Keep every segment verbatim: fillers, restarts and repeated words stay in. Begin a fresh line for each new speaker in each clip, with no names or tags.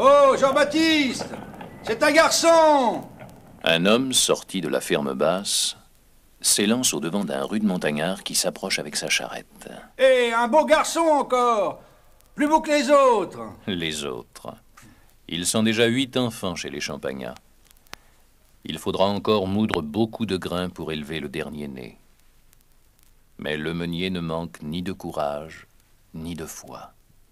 Oh, Jean-Baptiste! C'est un garçon!
Un homme sorti de la ferme basse s'élance au-devant d'un rude montagnard qui s'approche avec sa charrette.
Eh, un beau garçon encore! Plus beau que les autres!
Les autres. Ils sont déjà huit enfants chez les Champagnat. Il faudra encore moudre beaucoup de grains pour élever le dernier né. Mais le meunier ne manque ni de courage, ni de foi.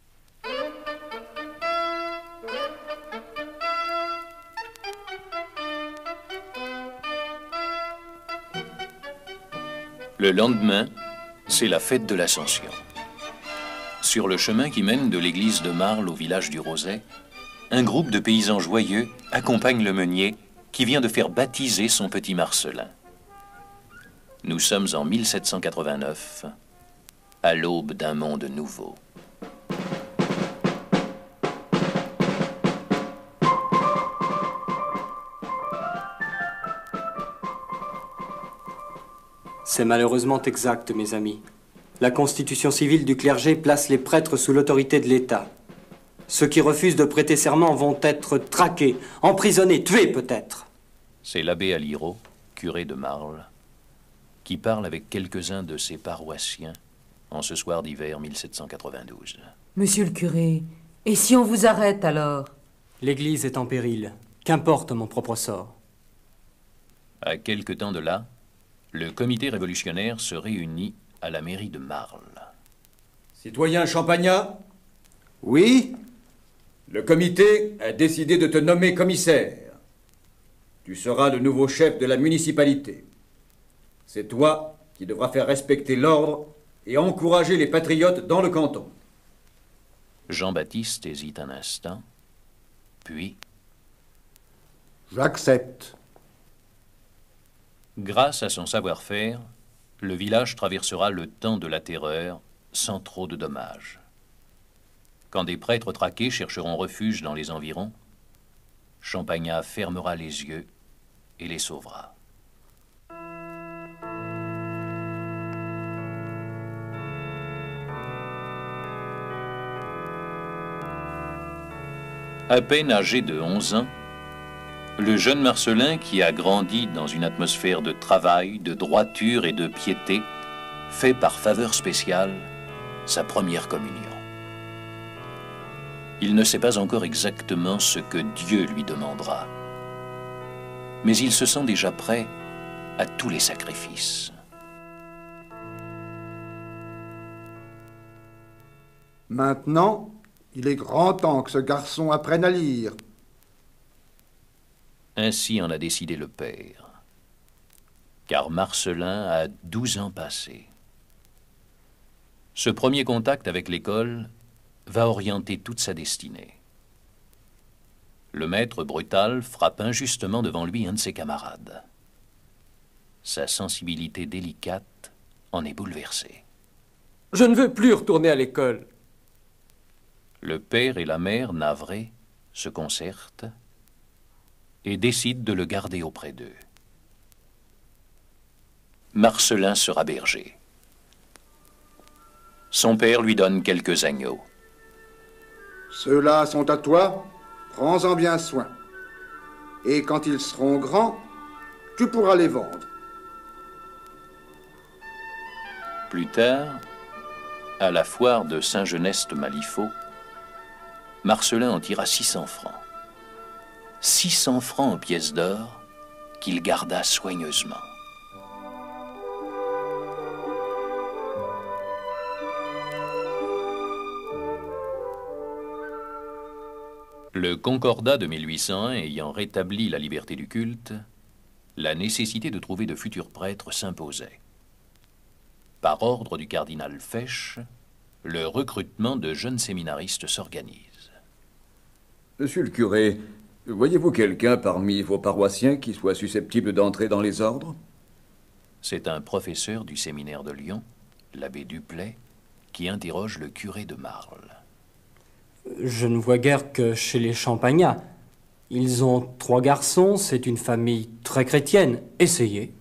Le lendemain, c'est la fête de l'Ascension. Sur le chemin qui mène de l'église de Marle au village du Roset, un groupe de paysans joyeux accompagne le meunier qui vient de faire baptiser son petit Marcelin. Nous sommes en mille sept cent quatre-vingt-neuf, à l'aube d'un monde nouveau.
C'est malheureusement exact, mes amis. La constitution civile du clergé place les prêtres sous l'autorité de l'État. Ceux qui refusent de prêter serment vont être traqués, emprisonnés, tués peut-être.
C'est l'abbé Aliro, curé de Marle, qui parle avec quelques-uns de ses paroissiens en ce soir d'hiver mille sept cent quatre-vingt-douze.
Monsieur le curé, et si on vous arrête alors?
L'Église est en péril. Qu'importe mon propre sort.
À quelque temps de là, le comité révolutionnaire se réunit à la mairie de Marle.
Citoyen Champagnat?
Oui?
Le comité a décidé de te nommer commissaire. Tu seras le nouveau chef de la municipalité. C'est toi qui devras faire respecter l'ordre et encourager les patriotes dans le canton.
Jean-Baptiste hésite un instant, puis...
J'accepte.
Grâce à son savoir-faire, le village traversera le temps de la terreur sans trop de dommages. Quand des prêtres traqués chercheront refuge dans les environs, Champagnat fermera les yeux et les sauvera. À peine âgé de onze ans, le jeune Marcelin, qui a grandi dans une atmosphère de travail, de droiture et de piété, fait par faveur spéciale sa première communion. Il ne sait pas encore exactement ce que Dieu lui demandera, mais il se sent déjà prêt à tous les sacrifices.
Maintenant, il est grand temps que ce garçon apprenne à lire.
Ainsi en a décidé le père, car Marcelin a douze ans passés. Ce premier contact avec l'école va orienter toute sa destinée. Le maître brutal frappe injustement devant lui un de ses camarades. Sa sensibilité délicate en est bouleversée.
Je ne veux plus retourner à l'école.
Le père et la mère, navrés, se concertent et décident de le garder auprès d'eux. Marcelin sera berger. Son père lui donne quelques agneaux.
Ceux-là sont à toi, prends-en bien soin. Et quand ils seront grands, tu pourras les vendre.
Plus tard, à la foire de Saint-Genest-Malifaux, Marcelin en tira six cents francs. six cents francs en pièces d'or qu'il garda soigneusement. Le Concordat de mille huit cent un ayant rétabli la liberté du culte, la nécessité de trouver de futurs prêtres s'imposait. Par ordre du cardinal Fesch, le recrutement de jeunes séminaristes s'organise.
Monsieur le curé, voyez-vous quelqu'un parmi vos paroissiens qui soit susceptible d'entrer dans les ordres?
C'est un professeur du séminaire de Lyon, l'abbé Duplay, qui interroge le curé de Marle.
Je ne vois guère que chez les Champagnat. Ils ont trois garçons, c'est une famille très chrétienne. Essayez.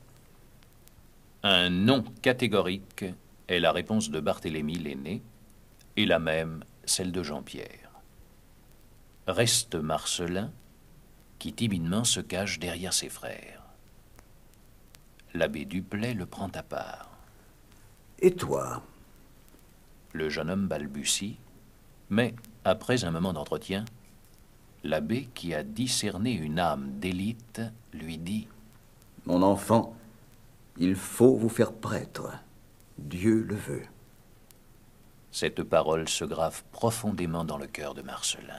Un non catégorique est la réponse de Barthélemy l'aîné, et la même celle de Jean-Pierre. reste Marcelin, qui timidement se cache derrière ses frères. L'abbé Duplay le prend à part.
Et toi?
Le jeune homme balbutie, mais, après un moment d'entretien, l'abbé, qui a discerné une âme d'élite, lui dit «
Mon enfant, il faut vous faire prêtre. Dieu le veut. »
Cette parole se grave profondément dans le cœur de Marcelin.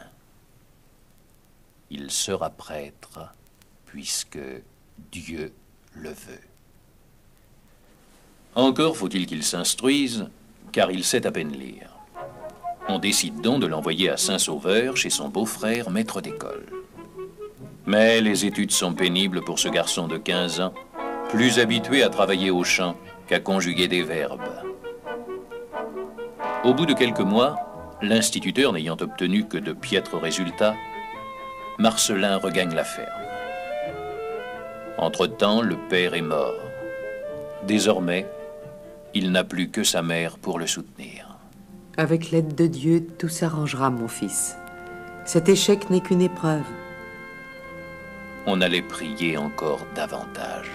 Il sera prêtre puisque Dieu le veut. Encore faut-il qu'il s'instruise, car il sait à peine lire. On décide donc de l'envoyer à Saint-Sauveur chez son beau-frère, maître d'école. Mais les études sont pénibles pour ce garçon de quinze ans, plus habitué à travailler au champ qu'à conjuguer des verbes. Au bout de quelques mois, l'instituteur n'ayant obtenu que de piètres résultats, Marcelin regagne la ferme. Entre-temps, le père est mort. Désormais, il n'a plus que sa mère pour le soutenir.
Avec l'aide de Dieu, tout s'arrangera, mon fils. Cet échec n'est qu'une épreuve.
On allait prier encore davantage.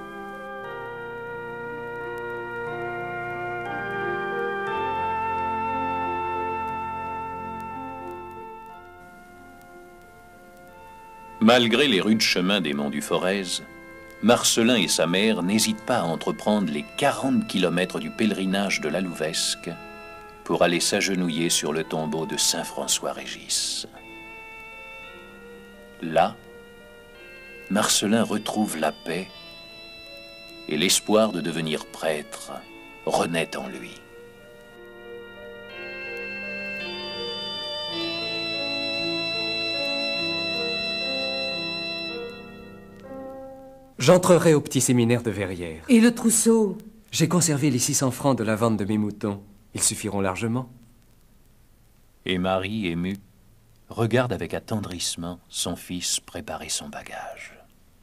Malgré les rudes chemins des monts du Forez, Marcelin et sa mère n'hésitent pas à entreprendre les quarante kilomètres du pèlerinage de la Louvesque pour aller s'agenouiller sur le tombeau de saint François-Régis. Là, Marcelin retrouve la paix et l'espoir de devenir prêtre renaît en lui.
J'entrerai au petit séminaire de Verrières.
Et le trousseau?
J'ai conservé les six cents francs de la vente de mes moutons. Ils suffiront largement.
Et Marie, émue, regarde avec attendrissement son fils préparer son bagage.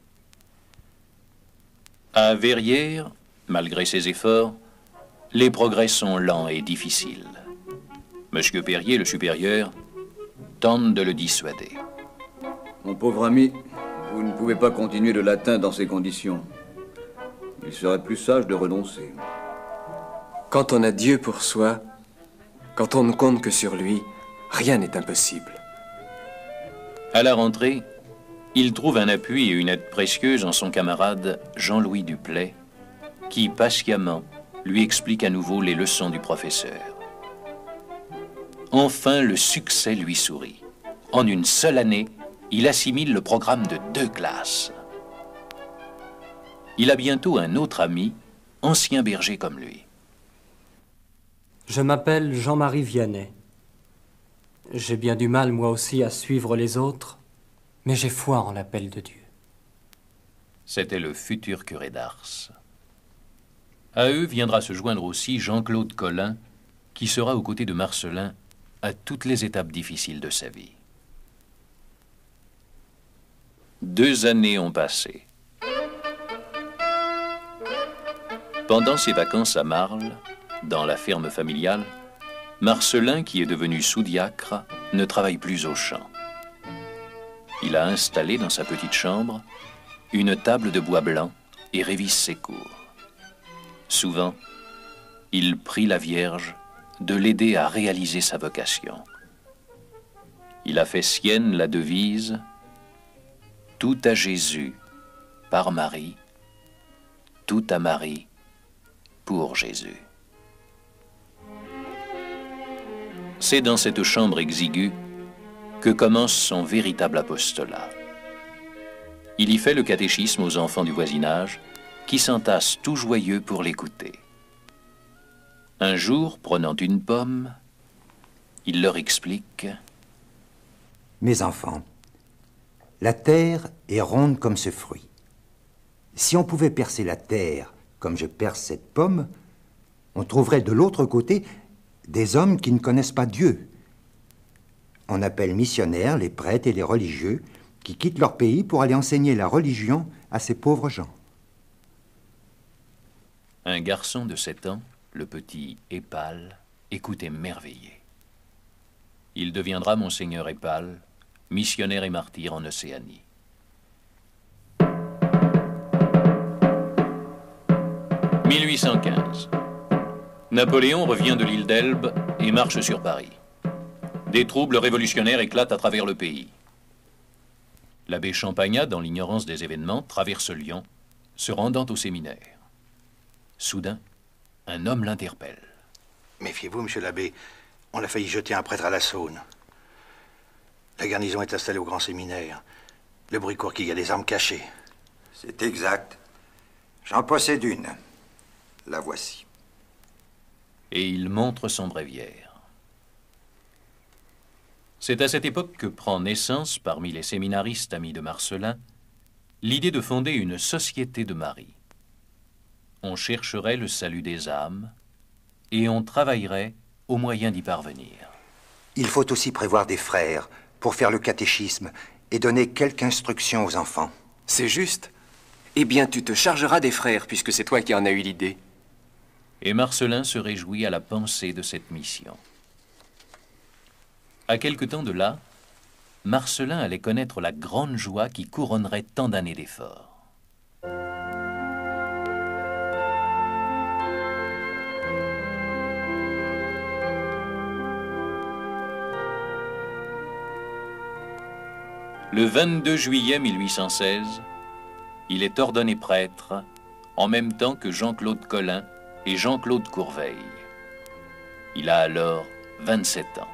À Verrières, malgré ses efforts, les progrès sont lents et difficiles. Monsieur Perrier, le supérieur, tente de le dissuader.
Mon pauvre ami, vous ne pouvez pas continuer le latin dans ces conditions. Il serait plus sage de renoncer.
Quand on a Dieu pour soi, quand on ne compte que sur lui, rien n'est impossible.
À la rentrée, il trouve un appui et une aide précieuse en son camarade Jean-Louis Duplay, qui patiemment lui explique à nouveau les leçons du professeur. Enfin, le succès lui sourit. En une seule année, il assimile le programme de deux classes. Il a bientôt un autre ami, ancien berger comme lui.
Je m'appelle Jean-Marie Vianney. J'ai bien du mal, moi aussi, à suivre les autres, mais j'ai foi en l'appel de Dieu.
C'était le futur curé d'Ars. À eux viendra se joindre aussi Jean-Claude Collin, qui sera aux côtés de Marcelin à toutes les étapes difficiles de sa vie. Deux années ont passé. Pendant ses vacances à Marle, dans la ferme familiale, Marcelin, qui est devenu sous-diacre, ne travaille plus au champ. Il a installé dans sa petite chambre une table de bois blanc et révise ses cours. Souvent, il prie la Vierge de l'aider à réaliser sa vocation. Il a fait sienne la devise « Tout à Jésus, par Marie, tout à Marie, pour Jésus ». C'est dans cette chambre exiguë que commence son véritable apostolat. Il y fait le catéchisme aux enfants du voisinage, qui s'entassent tout joyeux pour l'écouter. Un jour, prenant une pomme, il leur explique «
Mes enfants, la terre est ronde comme ce fruit. Si on pouvait percer la terre comme je perce cette pomme, on trouverait de l'autre côté des hommes qui ne connaissent pas Dieu. On appelle missionnaires les prêtres et les religieux qui quittent leur pays pour aller enseigner la religion à ces pauvres gens. »
Un garçon de sept ans, le petit Épale, écoute émerveillé. Il deviendra Monseigneur Épale, missionnaire et martyr en Océanie. mille huit cent quinze. Napoléon revient de l'île d'Elbe et marche sur Paris. Des troubles révolutionnaires éclatent à travers le pays. L'abbé Champagnat, dans l'ignorance des événements, traverse Lyon, se rendant au séminaire. Soudain, un homme l'interpelle.
Méfiez-vous, monsieur l'abbé. On a failli jeter un prêtre à la Saône. La garnison est installée au grand séminaire. Le bruit court qu'il y a des armes cachées.
C'est exact. J'en possède une. La voici.
Et il montre son bréviaire. C'est à cette époque que prend naissance, parmi les séminaristes amis de Marcellin, l'idée de fonder une société de Marie. On chercherait le salut des âmes et on travaillerait au moyen d'y parvenir.
Il faut aussi prévoir des frères pour faire le catéchisme et donner quelque instruction aux enfants.
C'est juste. Eh bien, tu te chargeras des frères, puisque c'est toi qui en as eu l'idée.
Et Marcellin se réjouit à la pensée de cette mission. À quelque temps de là, Marcellin allait connaître la grande joie qui couronnerait tant d'années d'efforts. Le vingt-deux juillet mille huit cent seize, il est ordonné prêtre en même temps que Jean-Claude Collin et Jean-Claude Courveille. Il a alors vingt-sept ans.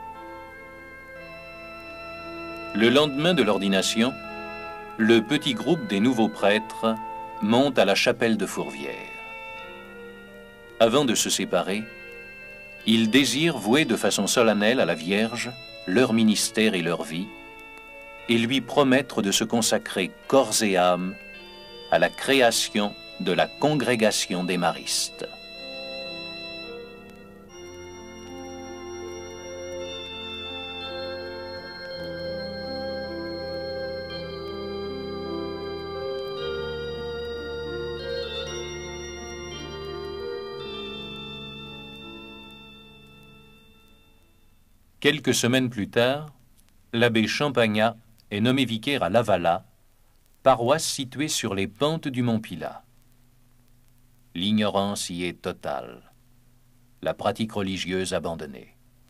Le lendemain de l'ordination, le petit groupe des nouveaux prêtres monte à la chapelle de Fourvière. Avant de se séparer, ils désirent vouer de façon solennelle à la Vierge leur ministère et leur vie, et lui promettre de se consacrer corps et âme à la création de la congrégation des Maristes. Quelques semaines plus tard, l'abbé Champagnat est nommé vicaire à Lavala, paroisse située sur les pentes du mont Pilat. L'ignorance y est totale, la pratique religieuse abandonnée.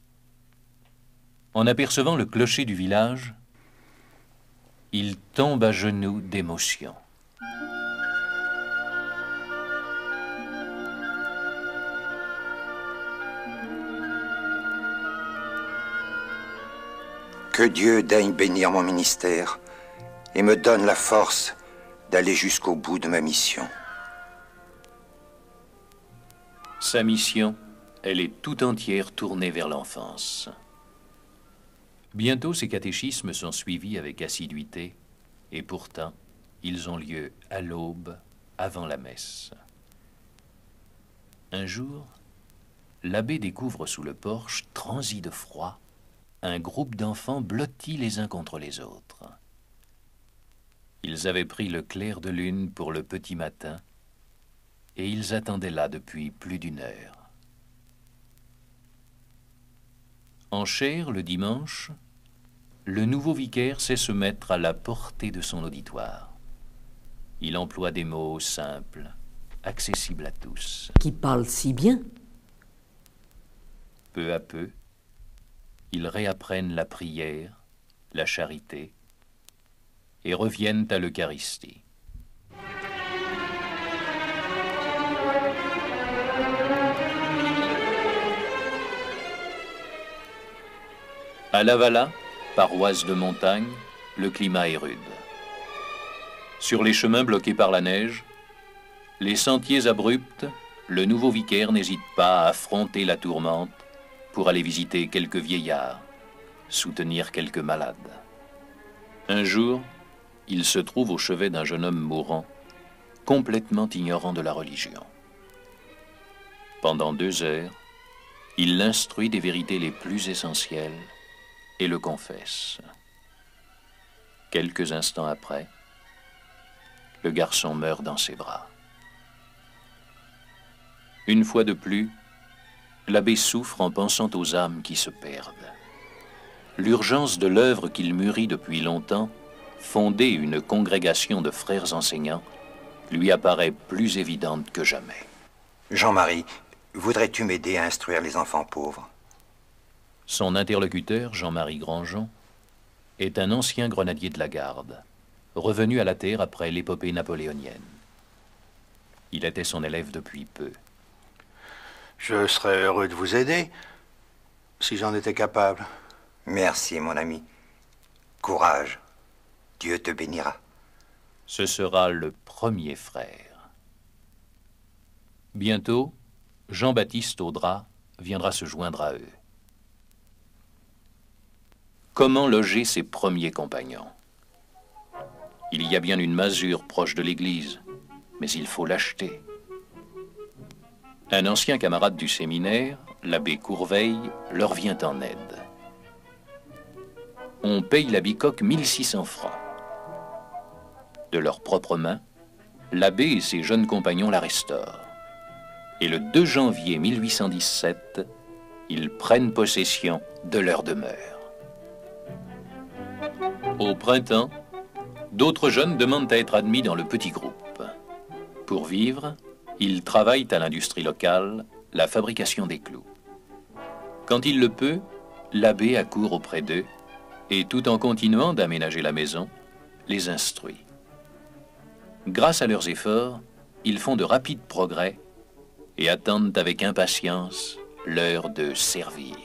En apercevant le clocher du village, il tombe à genoux d'émotion.
Que Dieu daigne bénir mon ministère et me donne la force d'aller jusqu'au bout de ma mission.
Sa mission, elle est tout entière tournée vers l'enfance. Bientôt, ces catéchismes sont suivis avec assiduité, et pourtant, ils ont lieu à l'aube, avant la messe. Un jour, l'abbé découvre sous le porche, transi de froid, un groupe d'enfants blottis les uns contre les autres. Ils avaient pris le clair de lune pour le petit matin, et ils attendaient là depuis plus d'une heure. En chair, le dimanche, le nouveau vicaire sait se mettre à la portée de son auditoire. Il emploie des mots simples, accessibles à tous.
Qui parle si bien.
Peu à peu, ils réapprennent la prière, la charité, et reviennent à l'Eucharistie. À Lavala, paroisse de montagne, le climat est rude. Sur les chemins bloqués par la neige, les sentiers abrupts, le nouveau vicaire n'hésite pas à affronter la tourmente pour aller visiter quelques vieillards, soutenir quelques malades. Un jour, il se trouve au chevet d'un jeune homme mourant, complètement ignorant de la religion. Pendant deux heures, il l'instruit des vérités les plus essentielles et le confesse. Quelques instants après, le garçon meurt dans ses bras. Une fois de plus, l'abbé souffre en pensant aux âmes qui se perdent. l'urgence de l'œuvre qu'il mûrit depuis longtemps, fonder une congrégation de frères enseignants, lui apparaît plus évidente que jamais.
Jean-Marie, voudrais-tu m'aider à instruire les enfants pauvres?
Son interlocuteur, Jean-Marie Grandjean, est un ancien grenadier de la garde, revenu à la terre après l'épopée napoléonienne. Il était son élève depuis peu.
Je serais heureux de vous aider, si j'en étais capable.
Merci, mon ami. Courage. Dieu te bénira.
Ce sera le premier frère. Bientôt, Jean-Baptiste Audrat viendra se joindre à eux. Comment loger ses premiers compagnons? Il y a bien une masure proche de l'église, mais il faut l'acheter. Un ancien camarade du séminaire, l'abbé Courveille, leur vient en aide. On paye la bicoque mille six cents francs. De leurs propres mains, l'abbé et ses jeunes compagnons la restaurent. Et le deux janvier mille huit cent dix-sept, ils prennent possession de leur demeure. Au printemps, d'autres jeunes demandent à être admis dans le petit groupe. Pour vivre, ils travaillent à l'industrie locale, la fabrication des clous. Quand il le peut, l'abbé accourt auprès d'eux et, tout en continuant d'aménager la maison, les instruit. Grâce à leurs efforts, ils font de rapides progrès et attendent avec impatience l'heure de servir.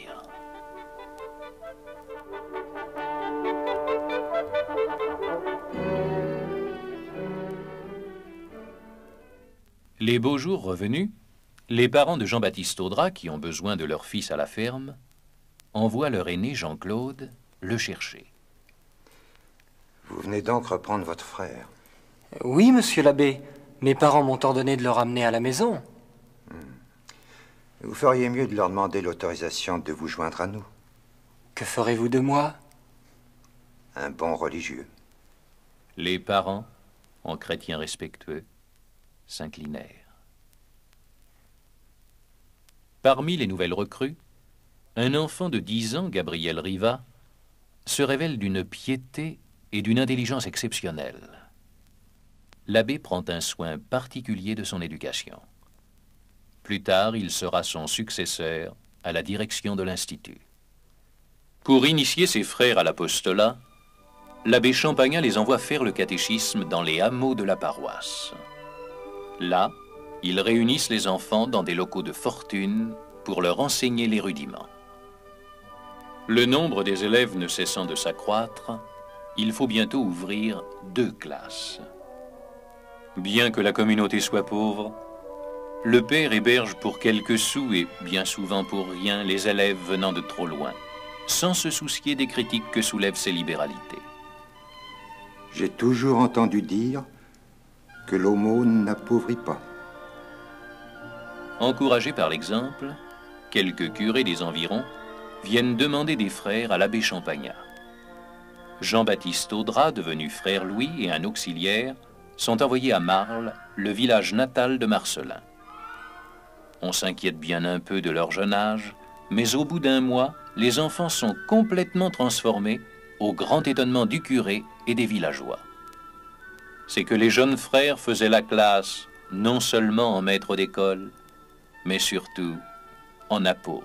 Les beaux jours revenus, les parents de Jean-Baptiste Audrat, qui ont besoin de leur fils à la ferme, envoient leur aîné Jean-Claude le chercher.
Vous venez donc reprendre votre frère?
Oui, monsieur l'abbé. Mes parents m'ont ordonné de le ramener à la maison.
Hmm. Vous feriez mieux de leur demander l'autorisation de vous joindre à nous.
Que ferez-vous de moi?
Un bon religieux.
Les parents, en chrétiens respectueux, s'inclinèrent. Parmi les nouvelles recrues, un enfant de dix ans, Gabriel Riva, se révèle d'une piété et d'une intelligence exceptionnelles. L'abbé prend un soin particulier de son éducation. Plus tard, il sera son successeur à la direction de l'Institut. Pour initier ses frères à l'apostolat, l'abbé Champagnat les envoie faire le catéchisme dans les hameaux de la paroisse. Là, ils réunissent les enfants dans des locaux de fortune pour leur enseigner les rudiments. Le nombre des élèves ne cessant de s'accroître, il faut bientôt ouvrir deux classes. Bien que la communauté soit pauvre, le père héberge pour quelques sous et bien souvent pour rien les élèves venant de trop loin, sans se soucier des critiques que soulèvent ces libéralités.
J'ai toujours entendu dire que l'aumône n'appauvrit pas.
Encouragés par l'exemple, quelques curés des environs viennent demander des frères à l'abbé Champagnat. Jean-Baptiste Audrat, devenu frère Louis, et un auxiliaire sont envoyés à Marles, le village natal de Marcelin. On s'inquiète bien un peu de leur jeune âge, mais au bout d'un mois, les enfants sont complètement transformés, au grand étonnement du curé et des villageois. C'est que les jeunes frères faisaient la classe non seulement en maître d'école, mais surtout en apôtre.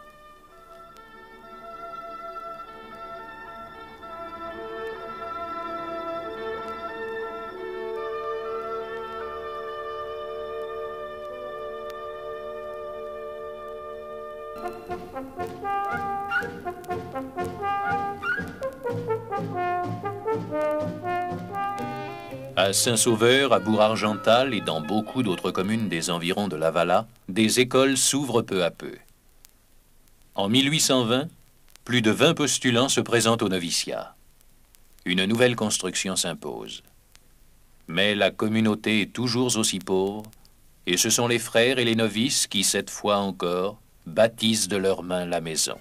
À Saint-Sauveur, à Bourg-Argental et dans beaucoup d'autres communes des environs de Lavala, des écoles s'ouvrent peu à peu. En mille huit cent vingt, plus de vingt postulants se présentent au noviciat. Une nouvelle construction s'impose. Mais la communauté est toujours aussi pauvre, et ce sont les frères et les novices qui, cette fois encore, bâtissent de leurs mains la maison.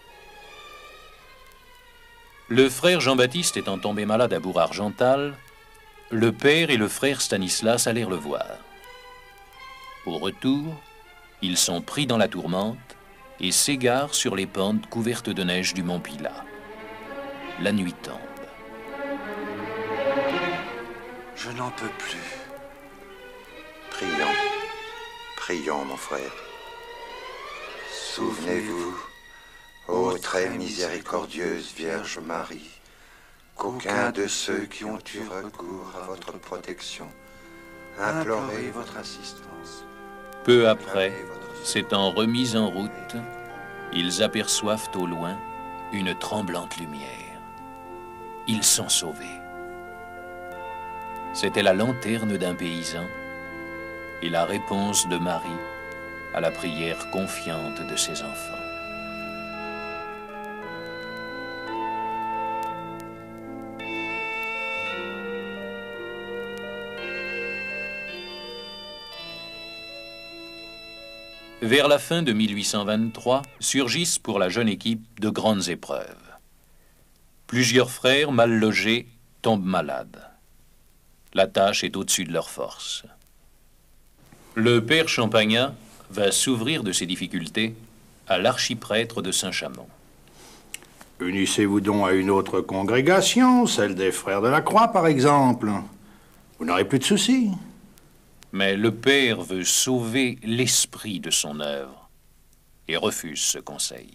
Le frère Jean-Baptiste étant tombé malade à Bourg-Argental, le père et le frère Stanislas allèrent le voir. Au retour, ils sont pris dans la tourmente et s'égarent sur les pentes couvertes de neige du mont Pilat. la nuit tombe.
Je n'en peux plus.
Prions, prions, mon frère. Souvenez-vous, ô très miséricordieuse Vierge Marie, qu'aucun de ceux qui ont eu recours à votre protection implorez votre assistance.
Peu après, s'étant remis en route, ils aperçoivent au loin une tremblante lumière. Ils sont sauvés. C'était la lanterne d'un paysan et la réponse de Marie à la prière confiante de ses enfants. Vers la fin de mille huit cent vingt-trois, surgissent pour la jeune équipe de grandes épreuves. Plusieurs frères mal logés tombent malades. La tâche est au-dessus de leurs forces. Le père Champagnat va s'ouvrir de ses difficultés à l'archiprêtre de Saint-Chamond.
Unissez-vous donc à une autre congrégation, celle des Frères de la Croix, par exemple. Vous n'aurez plus de soucis.
Mais le père veut sauver l'esprit de son œuvre et refuse ce conseil.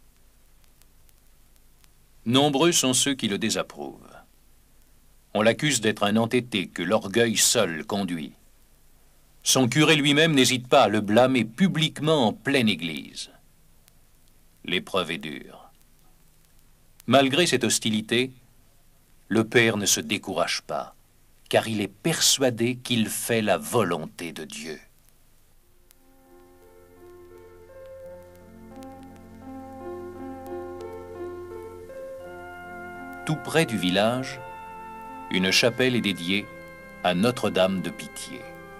Nombreux sont ceux qui le désapprouvent. On l'accuse d'être un entêté que l'orgueil seul conduit. Son curé lui-même n'hésite pas à le blâmer publiquement en pleine église. L'épreuve est dure. Malgré cette hostilité, le père ne se décourage pas, car il est persuadé qu'il fait la volonté de Dieu. Tout près du village, une chapelle est dédiée à Notre-Dame de Pitié.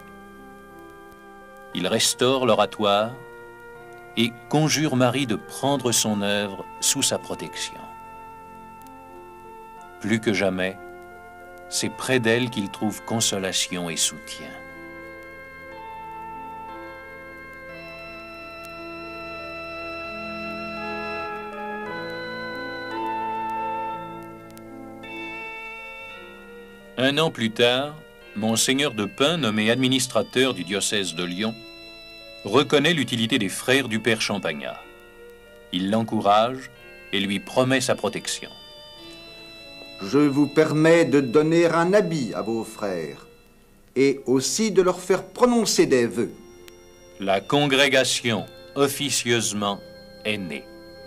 Il restaure l'oratoire et conjure Marie de prendre son œuvre sous sa protection. Plus que jamais, c'est près d'elle qu'il trouve consolation et soutien. Un an plus tard, Monseigneur de Pin, nommé administrateur du diocèse de Lyon, reconnaît l'utilité des frères du père Champagnat. Il l'encourage et lui promet sa protection.
Je vous permets de donner un habit à vos frères et aussi de leur faire prononcer des vœux.
La congrégation, officieusement, est née.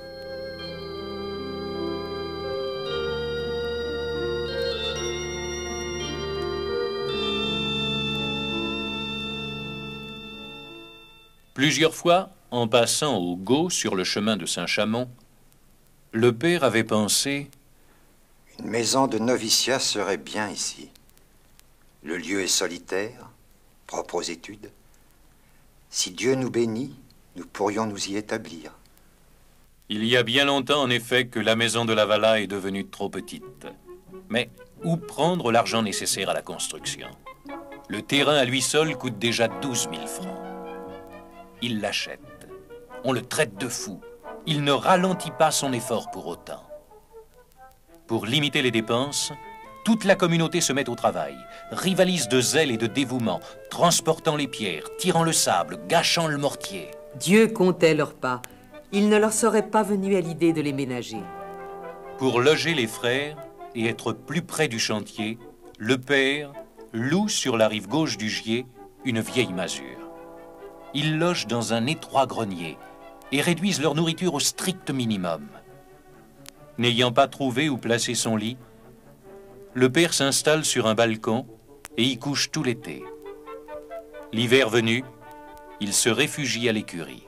Plusieurs fois, en passant au Gau sur le chemin de Saint-Chamond, le père avait pensé:
une maison de noviciat serait bien ici. Le lieu est solitaire, propre aux études. Si Dieu nous bénit, nous pourrions nous y établir.
Il y a bien longtemps, en effet, que la maison de la Valla est devenue trop petite. Mais où prendre l'argent nécessaire à la construction? Le terrain à lui seul coûte déjà douze mille francs. Il l'achète. On le traite de fou. Il ne ralentit pas son effort pour autant. Pour limiter les dépenses, toute la communauté se met au travail, rivalise de zèle et de dévouement, transportant les pierres, tirant le sable, gâchant le mortier.
Dieu comptait leurs pas. Il ne leur serait pas venu à l'idée de les ménager.
Pour loger les frères et être plus près du chantier, le père loue sur la rive gauche du Gier une vieille masure. Ils logent dans un étroit grenier et réduisent leur nourriture au strict minimum. N'ayant pas trouvé où placer son lit, le père s'installe sur un balcon et y couche tout l'été. L'hiver venu, il se réfugie à l'écurie.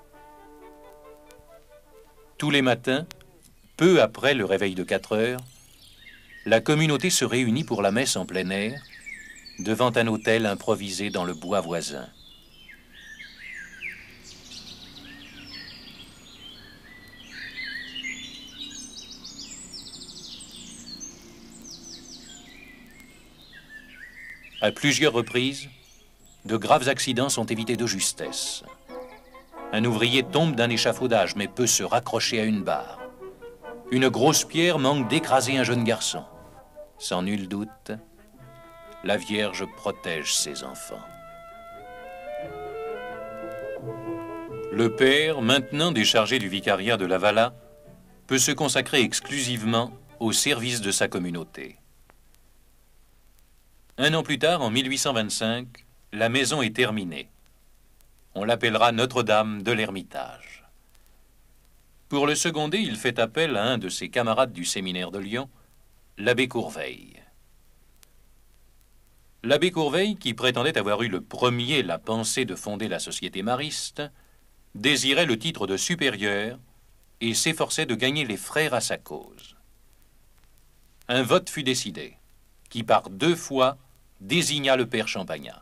Tous les matins, peu après le réveil de quatre heures, la communauté se réunit pour la messe en plein air, devant un autel improvisé dans le bois voisin. À plusieurs reprises, de graves accidents sont évités de justesse. Un ouvrier tombe d'un échafaudage mais peut se raccrocher à une barre. une grosse pierre manque d'écraser un jeune garçon. Sans nul doute, la Vierge protège ses enfants. Le père, maintenant déchargé du vicariat de la Valla, peut se consacrer exclusivement au service de sa communauté. Un an plus tard, en mille huit cent vingt-cinq, la maison est terminée. On l'appellera Notre-Dame de l'Ermitage. Pour le seconder, il fait appel à un de ses camarades du séminaire de Lyon, l'abbé Courveille. L'abbé Courveille, qui prétendait avoir eu le premier la pensée de fonder la Société mariste, désirait le titre de supérieur et s'efforçait de gagner les frères à sa cause. Un vote fut décidé, qui par deux fois désigna le père Champagnat.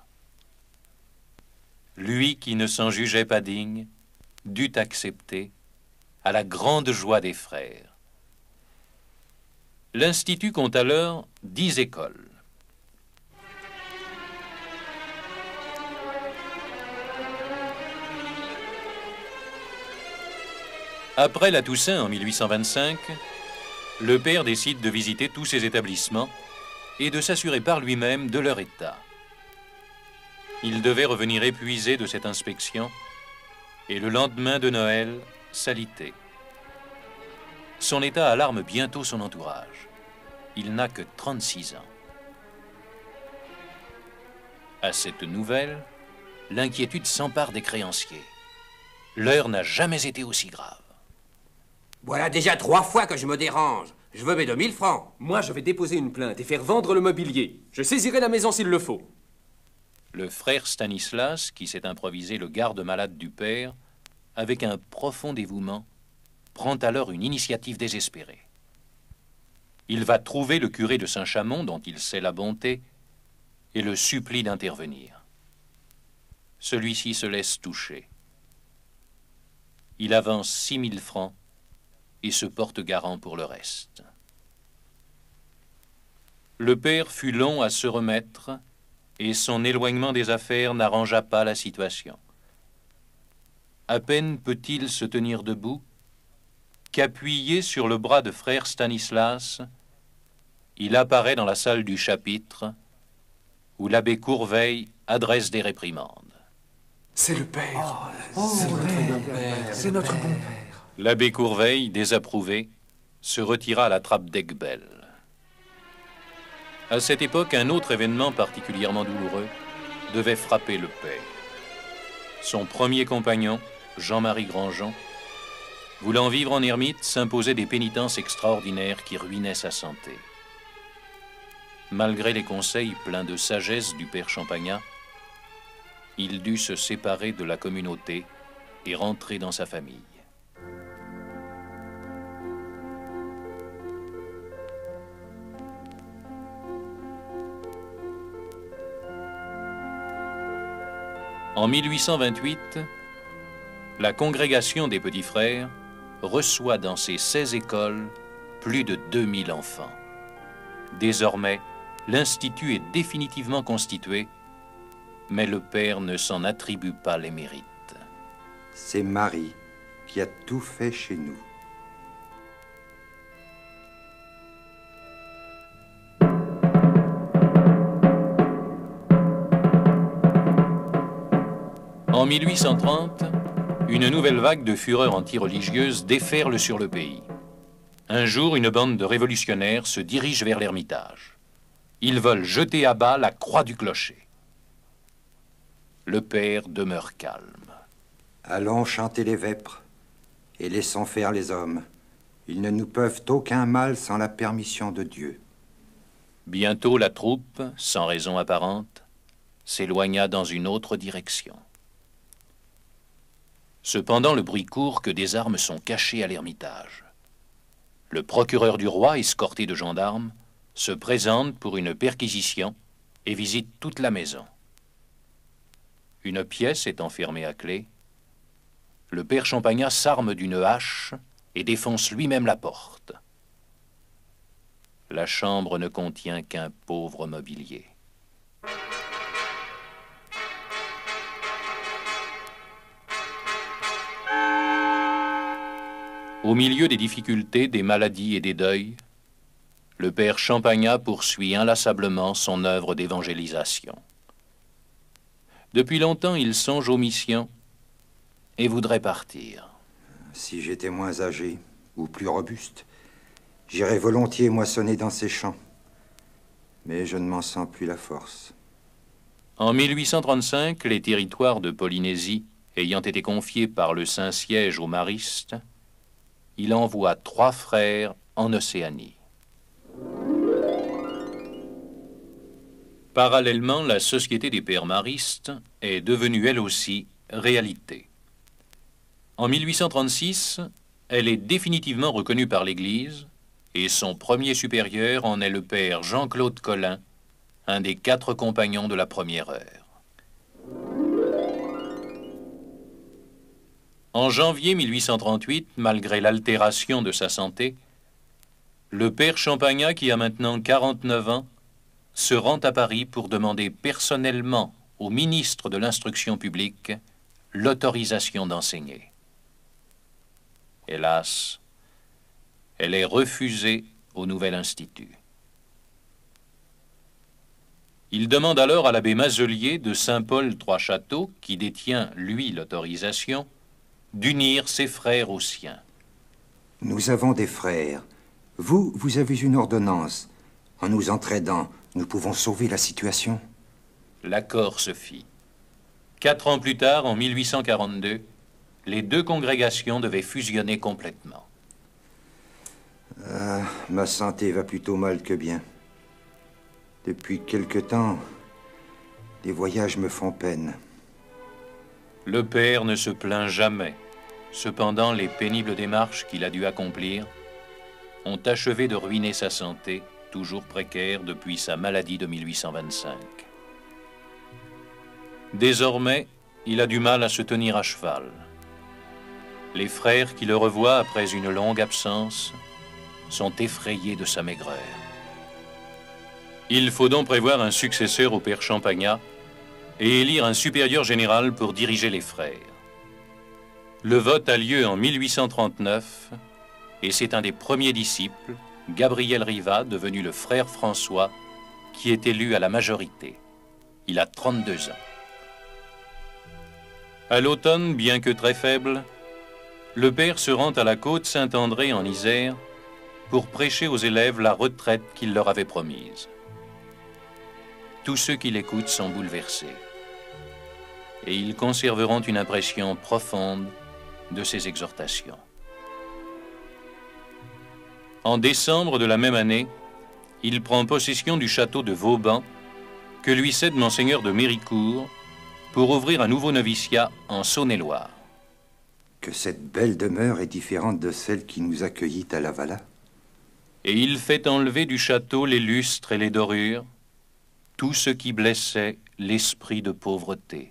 Lui qui ne s'en jugeait pas digne, dut accepter, à la grande joie des frères. L'Institut compte alors dix écoles. Après la Toussaint en mille huit cent vingt-cinq, le père décide de visiter tous ces établissements et de s'assurer par lui-même de leur état. Il devait revenir épuisé de cette inspection et le lendemain de Noël, s'alité. Son état alarme bientôt son entourage. Il n'a que trente-six ans. À cette nouvelle, l'inquiétude s'empare des créanciers. L'heure n'a jamais été aussi grave.
Voilà déjà trois fois que je me dérange. Je veux mes deux mille francs.
Moi, je vais déposer une plainte et faire vendre le mobilier. Je saisirai la maison s'il le faut.
Le frère Stanislas, qui s'est improvisé le garde-malade du père, avec un profond dévouement, prend alors une initiative désespérée. Il va trouver le curé de Saint-Chamond, dont il sait la bonté, et le supplie d'intervenir. Celui-ci se laisse toucher. Il avance six mille francs et se porte garant pour le reste. Le père fut long à se remettre et son éloignement des affaires n'arrangea pas la situation. À peine peut-il se tenir debout qu'appuyé sur le bras de frère Stanislas, il apparaît dans la salle du chapitre où l'abbé Courveille adresse des réprimandes.
C'est le père.
Oh, oh, c'est notre bon père. C'est notre bon père.
L'abbé Courveille, désapprouvé, se retira à la trappe d'Aiguebelle. À cette époque, un autre événement particulièrement douloureux devait frapper le père. Son premier compagnon, Jean-Marie Grandjean, voulant vivre en ermite, s'imposait des pénitences extraordinaires qui ruinaient sa santé. Malgré les conseils pleins de sagesse du père Champagnat, il dut se séparer de la communauté et rentrer dans sa famille. En mille huit cent vingt-huit, la congrégation des Petits Frères reçoit dans ses seize écoles plus de deux mille enfants. Désormais, l'Institut est définitivement constitué, mais le père ne s'en attribue pas les mérites.
C'est Marie qui a tout fait chez nous.
En mille huit cent trente, une nouvelle vague de fureur anti-religieuse déferle sur le pays. Un jour, une bande de révolutionnaires se dirige vers l'Ermitage. Ils veulent jeter à bas la croix du clocher. Le père demeure calme.
Allons chanter les vêpres et laissons faire les hommes. Ils ne nous peuvent aucun mal sans la permission de Dieu.
Bientôt, la troupe, sans raison apparente, s'éloigna dans une autre direction. Cependant, le bruit court que des armes sont cachées à l'Ermitage. Le procureur du roi, escorté de gendarmes, se présente pour une perquisition et visite toute la maison. Une pièce est enfermée à clé. Le père Champagnat s'arme d'une hache et défonce lui-même la porte. La chambre ne contient qu'un pauvre mobilier. Au milieu des difficultés, des maladies et des deuils, le père Champagnat poursuit inlassablement son œuvre d'évangélisation. Depuis longtemps, il songe aux missions et voudrait partir.
Si j'étais moins âgé ou plus robuste, j'irais volontiers moissonner dans ces champs. Mais je ne m'en sens plus la force.
En mille huit cent trente-cinq, les territoires de Polynésie ayant été confiés par le Saint-Siège aux Maristes, il envoie trois frères en Océanie. Parallèlement, la Société des Pères Maristes est devenue elle aussi réalité. En mille huit cent trente-six, elle est définitivement reconnue par l'Église et son premier supérieur en est le père Jean-Claude Collin, un des quatre compagnons de la première heure. En janvier mille huit cent trente-huit, malgré l'altération de sa santé, le père Champagnat, qui a maintenant quarante-neuf ans, se rend à Paris pour demander personnellement au ministre de l'Instruction publique l'autorisation d'enseigner. Hélas, elle est refusée au Nouvel Institut. Il demande alors à l'abbé Mazelier de Saint-Paul-Trois-Châteaux, qui détient, lui, l'autorisation, d'unir ses frères aux siens.
Nous avons des frères. Vous, vous avez une ordonnance. En nous entraidant, nous pouvons sauver la situation.
L'accord se fit. Quatre ans plus tard, en mille huit cent quarante-deux, les deux congrégations devaient fusionner complètement.
Ah, ma santé va plutôt mal que bien. Depuis quelque temps, les voyages me font peine.
Le père ne se plaint jamais. Cependant, les pénibles démarches qu'il a dû accomplir ont achevé de ruiner sa santé, toujours précaire depuis sa maladie de mille huit cent vingt-cinq. Désormais, il a du mal à se tenir à cheval. Les frères qui le revoient après une longue absence sont effrayés de sa maigreur. Il faut donc prévoir un successeur au père Champagnat et élire un supérieur général pour diriger les frères. Le vote a lieu en mille huit cent trente-neuf et c'est un des premiers disciples, Gabriel Rivat, devenu le frère François, qui est élu à la majorité. Il a trente-deux ans. À l'automne, bien que très faible, le père se rend à la côte Saint-André en Isère pour prêcher aux élèves la retraite qu'il leur avait promise. Tous ceux qui l'écoutent sont bouleversés et ils conserveront une impression profonde de ses exhortations. En décembre de la même année, il prend possession du château de Vauban que lui cède Monseigneur de Méricourt pour ouvrir un nouveau noviciat en Saône-et-Loire.
Que cette belle demeure est différente de celle qui nous accueillit à Lavala.
Et il fait enlever du château les lustres et les dorures, tout ce qui blessait l'esprit de pauvreté.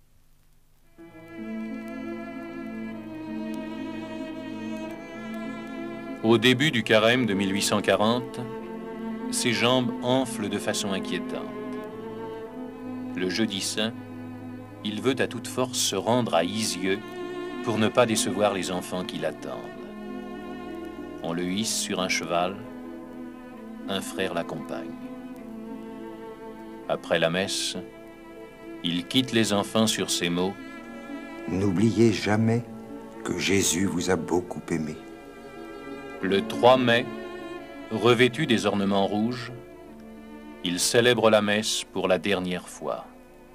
Au début du carême de mille huit cent quarante, ses jambes enflent de façon inquiétante. Le jeudi saint, il veut à toute force se rendre à Isieux pour ne pas décevoir les enfants qui l'attendent. On le hisse sur un cheval, un frère l'accompagne. Après la messe, il quitte les enfants sur ces mots.
N'oubliez jamais que Jésus vous a beaucoup aimé.
Le trois mai, revêtu des ornements rouges, il célèbre la messe pour la dernière fois.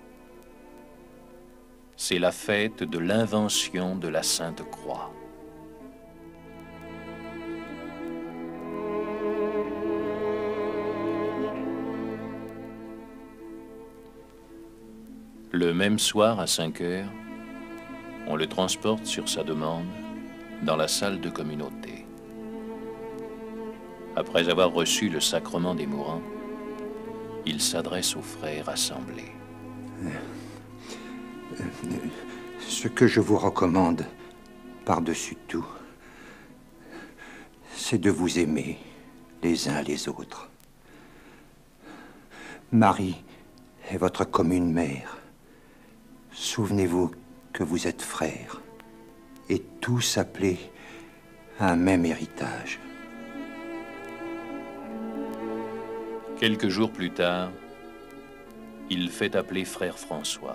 C'est la fête de l'invention de la Sainte Croix. Le même soir, à cinq heures, on le transporte sur sa demande dans la salle de communauté. Après avoir reçu le sacrement des mourants, il s'adresse aux frères assemblés.
Ce que je vous recommande, par-dessus tout, c'est de vous aimer les uns les autres. Marie est votre commune mère. Souvenez-vous que vous êtes frères et tous appelés un même héritage.
Quelques jours plus tard, il fait appeler frère François.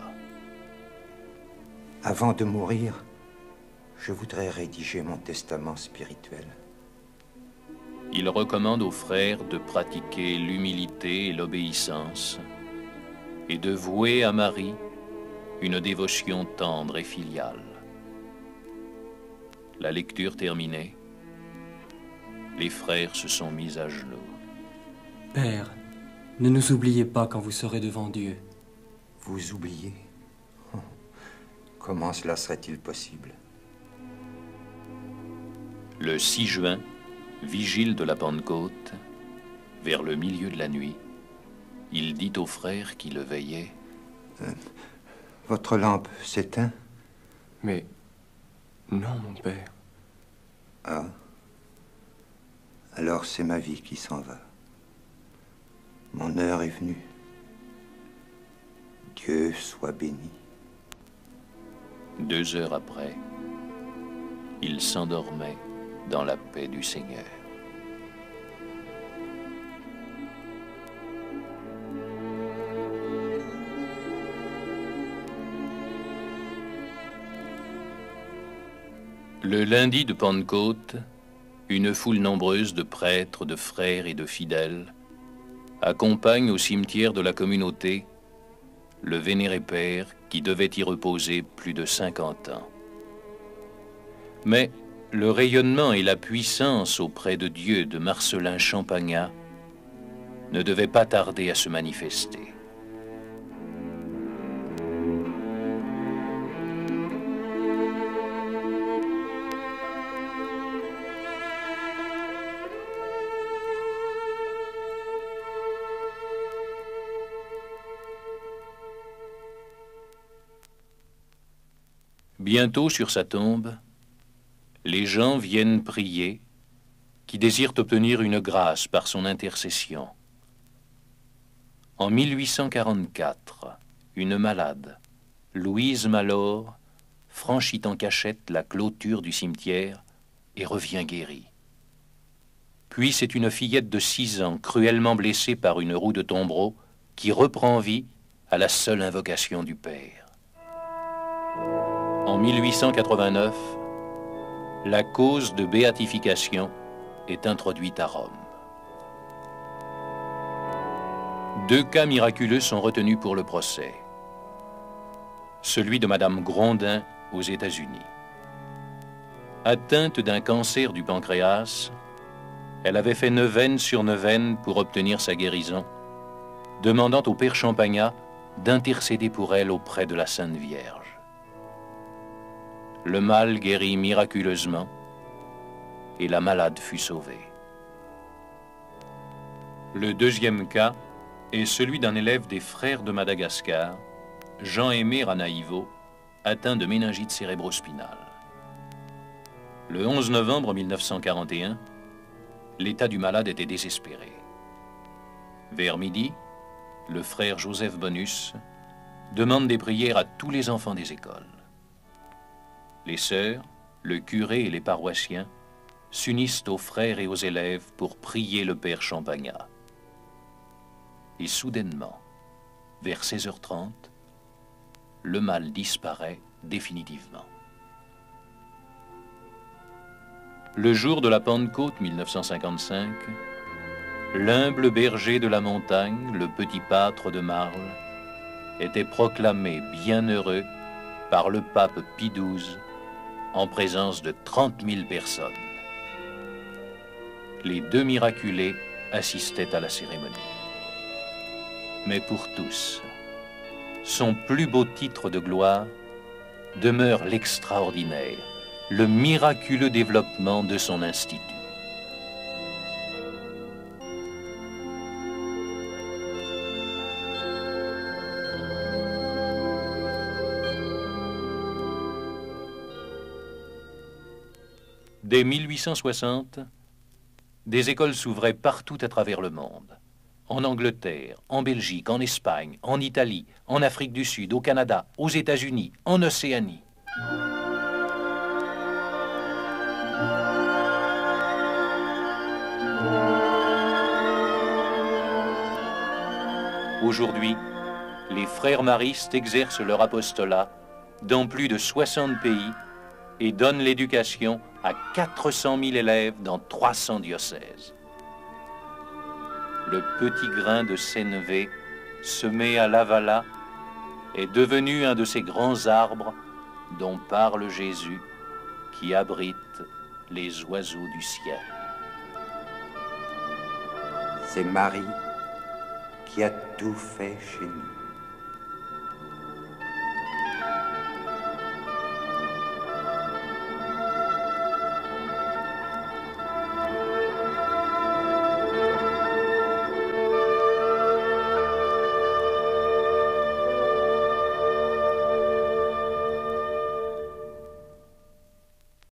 Avant de mourir, je voudrais rédiger mon testament spirituel.
Il recommande aux frères de pratiquer l'humilité et l'obéissance et de vouer à Marie une dévotion tendre et filiale. La lecture terminée, les frères se sont mis à genoux.
Père, ne nous oubliez pas quand vous serez devant Dieu.
Vous oubliez? Comment cela serait-il possible?
Le six juin, vigile de la Pentecôte, vers le milieu de la nuit, il dit aux frères qui le veillaient:
euh, Votre lampe s'éteint?
Mais non, mon père.
Ah. Alors c'est ma vie qui s'en va. Mon heure est venue. Dieu soit béni.
Deux heures après, il s'endormait dans la paix du Seigneur. Le lundi de Pentecôte, une foule nombreuse de prêtres, de frères et de fidèles accompagne au cimetière de la communauté le vénéré père qui devait y reposer plus de cinquante ans. Mais le rayonnement et la puissance auprès de Dieu de Marcellin Champagnat ne devaient pas tarder à se manifester. Bientôt sur sa tombe, les gens viennent prier, qui désirent obtenir une grâce par son intercession. En mille huit cent quarante-quatre, une malade, Louise Malor, franchit en cachette la clôture du cimetière et revient guérie. Puis c'est une fillette de six ans, cruellement blessée par une roue de tombereau, qui reprend vie à la seule invocation du Père. En mille huit cent quatre-vingt-neuf, la cause de béatification est introduite à Rome. Deux cas miraculeux sont retenus pour le procès. Celui de Madame Grondin aux États-Unis. Atteinte d'un cancer du pancréas, elle avait fait neuvaine sur neuvaine pour obtenir sa guérison, demandant au Père Champagnat d'intercéder pour elle auprès de la Sainte Vierge. Le mal guérit miraculeusement et la malade fut sauvée. Le deuxième cas est celui d'un élève des Frères de Madagascar, Jean-Aimé Ranaïvo, atteint de méningite cérébrospinale. Le onze novembre mille neuf cent quarante et un, l'état du malade était désespéré. Vers midi, le frère Joseph Bonus demande des prières à tous les enfants des écoles. Les sœurs, le curé et les paroissiens s'unissent aux frères et aux élèves pour prier le Père Champagnat. Et soudainement, vers seize heures trente, le mal disparaît définitivement. Le jour de la Pentecôte mille neuf cent cinquante-cinq, l'humble berger de la montagne, le petit pâtre de Marle, était proclamé bienheureux par le pape Pie douze en présence de trente mille personnes. Les deux miraculés assistaient à la cérémonie. Mais pour tous, son plus beau titre de gloire demeure l'extraordinaire, le miraculeux développement de son institut. Dès mille huit cent soixante, des écoles s'ouvraient partout à travers le monde. En Angleterre, en Belgique, en Espagne, en Italie, en Afrique du Sud, au Canada, aux États-Unis, en Océanie. Aujourd'hui, les frères maristes exercent leur apostolat dans plus de soixante pays et donnent l'éducation à quatre cent mille élèves dans trois cents diocèses. Le petit grain de sénévé semé à Lavala est devenu un de ces grands arbres dont parle Jésus, qui abrite les oiseaux du ciel.
C'est Marie qui a tout fait chez nous.